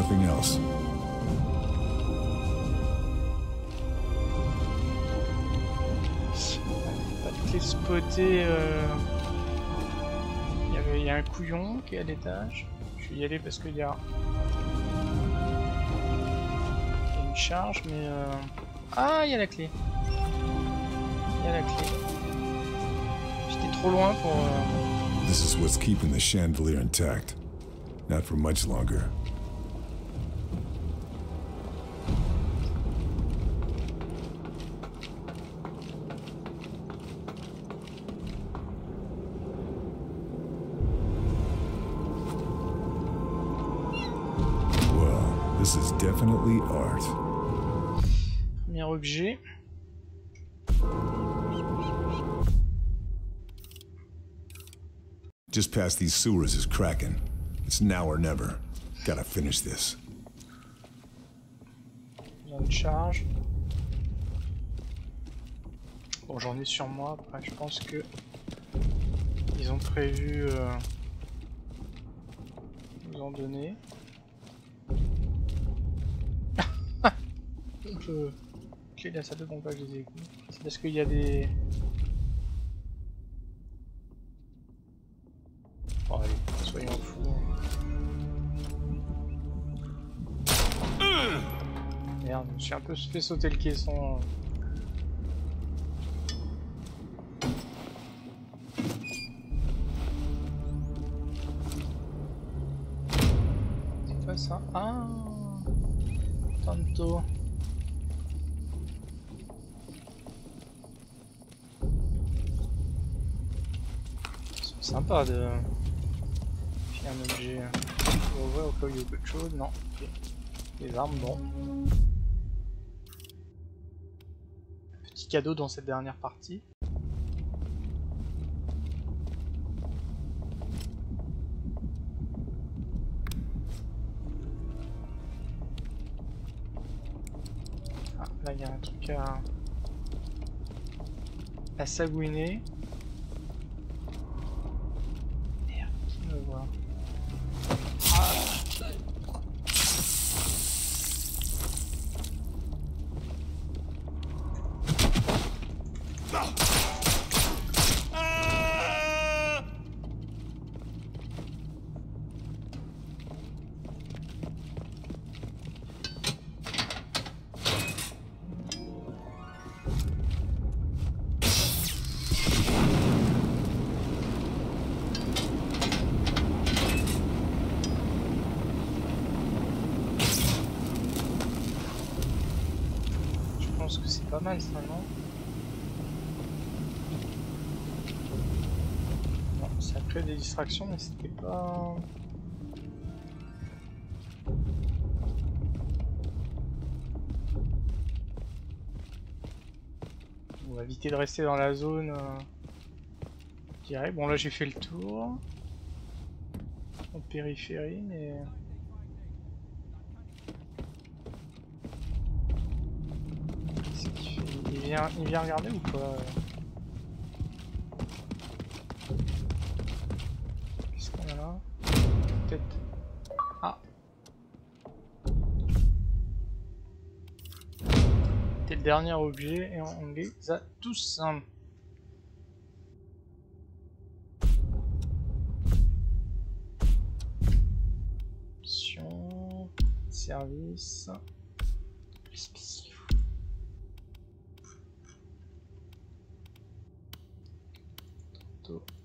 anything else? Pas de clé spotée. Il y a un couillon qui est à l'étage. Je vais y aller parce qu'il y a une charge, mais ah, il y a la clé. Il y a la clé. J'étais trop loin pour. This is what's keeping the chandelier intact. Not for much longer. Well, this is definitely art. Premier objet. Just past these sewers is Kraken. It's now or never. Gotta finish this. Il y a une charge. Bon, j'en ai sur moi. Après, je pense que ils ont prévu nous en donner. Clé de la salle de pompage des égouts. C'est parce qu'il y a des. Bon, allez, soyons fous. Merde, je me suis un peu fait sauter le caisson. C'est quoi ça? Ah, Tanto. C'est sympa de faire un objet. On va voir au cas où il y a beaucoup de choses. Non. Okay. Les armes, bon. Petit cadeau dans cette dernière partie. Ah, là il y a un truc à sagouiner. Merde, qui me voit? Je pense que c'est pas mal ça, non? Non, ça crée des distractions, mais c'était pas... On va éviter de rester dans la zone direct. Bon là j'ai fait le tour en périphérie, mais... Qu'est-ce qu'il fait? Il vient regarder ou pas? Qu'est-ce qu'on a là? Peut-être... Ah! C'était le dernier objet et on les a tous. Option... Service... Spéciaux. Tantôt.